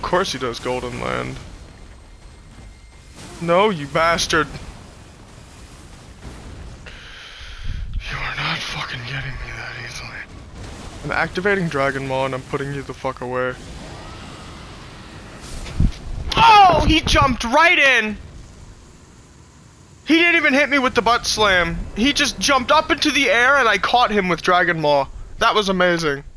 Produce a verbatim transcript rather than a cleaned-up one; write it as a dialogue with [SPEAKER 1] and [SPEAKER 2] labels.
[SPEAKER 1] course he does Golden Land. No, you bastard. You are not fucking getting me that easily. I'm activating Dragon Maw and I'm putting you the fuck away. Oh, he jumped right in. He didn't even hit me with the butt slam. He just jumped up into the air and I caught him with Dragon Maw. That was amazing.